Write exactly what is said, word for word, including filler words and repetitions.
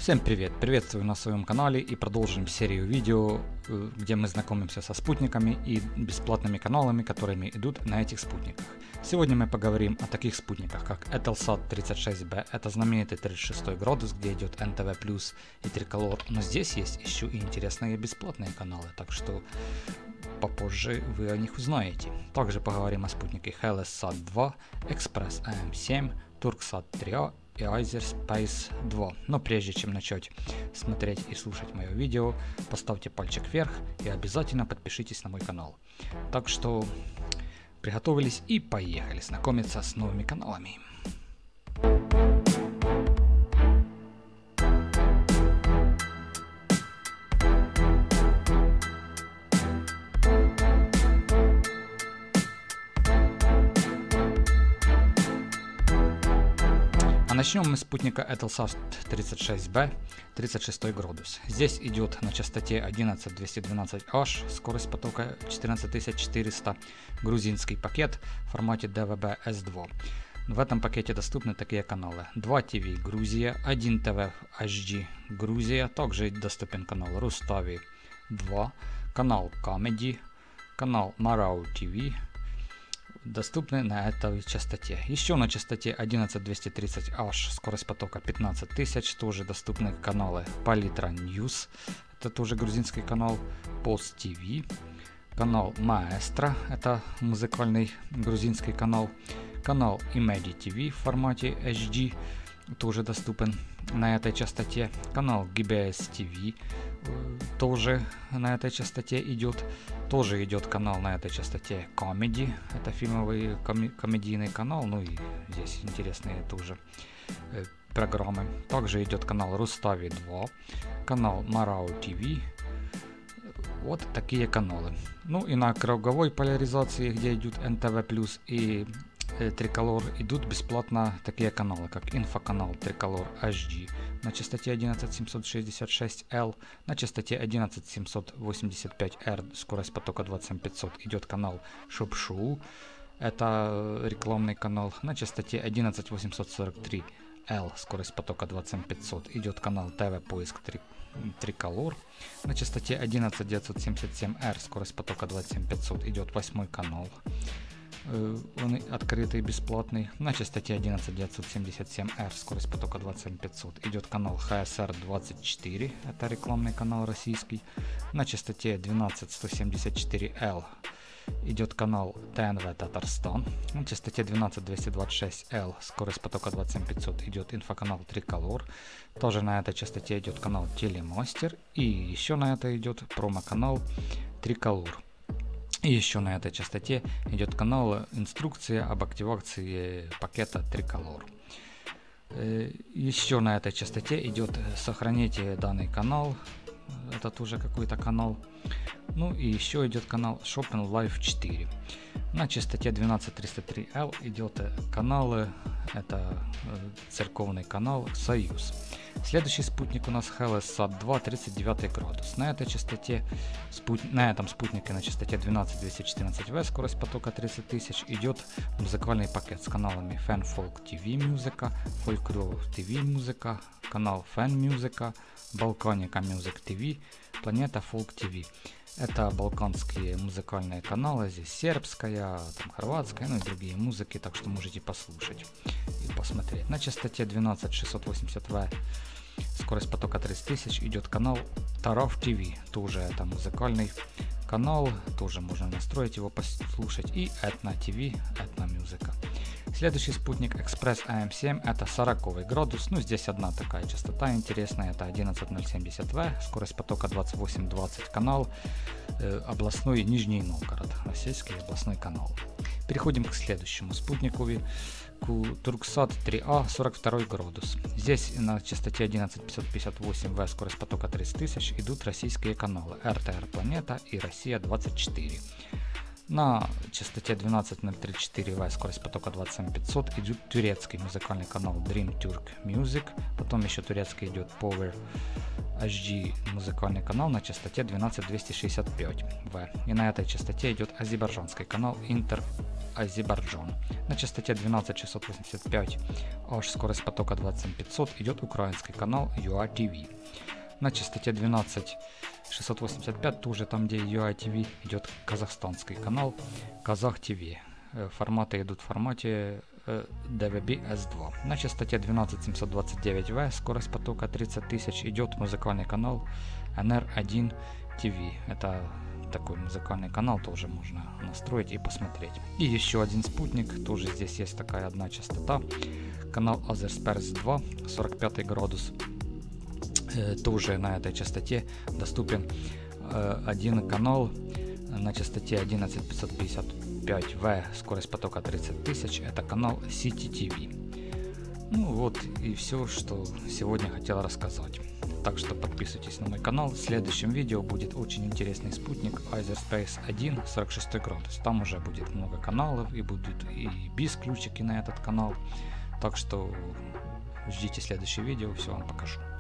Всем привет! Приветствую на своем канале и продолжим серию видео, где мы знакомимся со спутниками и бесплатными каналами, которыми идут на этих спутниках. Сегодня мы поговорим о таких спутниках, как Eutelsat тридцать шесть бэ, это знаменитый тридцать шестой градус, где идет эн тэ вэ плюс и Триколор, но здесь есть еще и интересные бесплатные каналы, так что попозже вы о них узнаете. Также поговорим о спутнике Hellasat два, Express а эм семь, Turksat три а и Iserspace два. Но прежде чем начать смотреть и слушать мое видео, поставьте пальчик вверх и обязательно подпишитесь на мой канал. Так что приготовились и поехали знакомиться с новыми каналами. А начнем мы с спутника Eutelsat тридцать шесть бэ, тридцать шестой градус. Здесь идет на частоте одиннадцать двести двенадцать аш, скорость потока четырнадцать тысяч четыреста, грузинский пакет в формате ди ви би эс два. В этом пакете доступны такие каналы: два ти ви Грузия, один тэ вэ эйч ди Грузия, также доступен канал Рустави два, канал Comedy, канал Marau ти ви, доступны на этой частоте. Еще на частоте одиннадцать двести тридцать аш, скорость потока пятнадцать тысяч, тоже доступны каналы Palitra News, это тоже грузинский канал, Post ти ви, канал Maestro, это музыкальный грузинский канал, канал Imedi ти ви в формате эйч ди, тоже доступен на этой частоте, канал джи би эс ти ви тоже на этой частоте идет, тоже идет канал на этой частоте Comedy, это фильмовый коми комедийный канал, ну и здесь интересные тоже э, программы. Также идет канал Рустави два, канал Marau ти ви, вот такие каналы. Ну и на круговой поляризации, где идут эн тэ вэ плюс и Триколор, идут бесплатно такие каналы, как инфоканал Триколор эйч ди на частоте одиннадцать семьсот шестьдесят шесть эл, на частоте одиннадцать семьсот восемьдесят пять эр, скорость потока двадцать семь пятьсот, идет канал Shop Show, это рекламный канал, на частоте одиннадцать восемьсот сорок три эл, скорость потока двадцать семь пятьсот, идет канал тэ вэ поиск Триколор, на частоте одиннадцать девятьсот семьдесят семь эр, скорость потока двадцать семь пятьсот, идет восьмой канал. Он открытый, бесплатный, на частоте одиннадцать девятьсот семьдесят семь эр, скорость потока двадцать семь пятьсот, идет канал эйч эс эр двадцать четыре, это рекламный канал российский, на частоте двенадцать сто семьдесят четыре эл идет канал тэ эн вэ Татарстан, на частоте двенадцать двести двадцать шесть эл, скорость потока двадцать семь пятьсот, идет инфоканал Триколор, тоже на этой частоте идет канал Телемастер, и еще на это идет промоканал Триколор. И еще на этой частоте идет канал инструкция об активации пакета Триколор. Еще на этой частоте идет сохраните данный канал, это тоже какой-то канал. Ну и еще идет канал Shopping Live четыре. На частоте двенадцать триста три эл идет канал, это церковный канал Союз. Следующий спутник у нас Hellasat два, тридцать девятый градус. На этой частоте, спут... на этом спутнике на частоте двенадцать двести четырнадцать вэ, скорость потока тридцать тысяч, идет музыкальный пакет с каналами Fan Folk ти ви музыка, Folklore ти ви музыка, канал Fan Music, Balkanica Music ти ви, Planeta Folk ти ви. Это балканские музыкальные каналы, здесь сербская, там хорватская, ну и другие музыки, так что можете послушать и посмотреть. На частоте двенадцать шестьсот восемьдесят вэ, скорость потока тридцать тысяч, идет канал Тарав ти ви, тоже это музыкальный канал, тоже можно настроить его, послушать, и Этно ти ви, Этно музыка. Следующий спутник Express а эм семь, это сороковый градус, ну здесь одна такая частота интересная, это одиннадцать ноль семьдесят вэ, скорость потока двадцать восемь двадцать, канал э, областной Нижний Новгород, российский областной канал. Переходим к следующему спутнику, Turksat три а, сорок второй градус. Здесь на частоте одиннадцать пятьсот пятьдесят восемь вэ, скорость потока тридцать тысяч, идут российские каналы эр тэ эр Планета и Россия двадцать четыре. На частоте двенадцать ноль тридцать четыре вэ, скорость потока двадцать семь пятьсот, идет турецкий музыкальный канал Dream Turk Music, потом еще турецкий идет Power эйч ди музыкальный канал на частоте двенадцать двести шестьдесят пять вэ, и на этой частоте идет азербайджанский канал Inter Азербайджан. На частоте двенадцать шестьсот восемьдесят пять H, скорость потока двадцать пятьсот, идет украинский канал ю эй ти ви. На частоте двенадцать шестьсот восемьдесят пять, тоже там где ю эй ти ви, идет казахстанский канал Казах ти ви. Форматы идут в формате ди ви би эс два. На частоте двенадцать семьсот двадцать девять вэ, скорость потока тридцать тысяч, идет музыкальный канал эн эр один ти ви. Это такой музыкальный канал, тоже можно настроить и посмотреть. И еще один спутник, тоже здесь есть такая одна частота, канал Азерспайс два, сорок пятый градус. Э, тоже на этой частоте доступен э, один канал на частоте одиннадцать пятьсот пятьдесят пять вэ, скорость потока тридцать тысяч, это канал Сити ти ви. Ну вот и все, что сегодня хотел рассказать. Так что подписывайтесь на мой канал. В следующем видео будет очень интересный спутник Азерспайс один, сорок шестой градус. Там уже будет много каналов и будут и без ключики на этот канал. Так что ждите следующее видео, все вам покажу.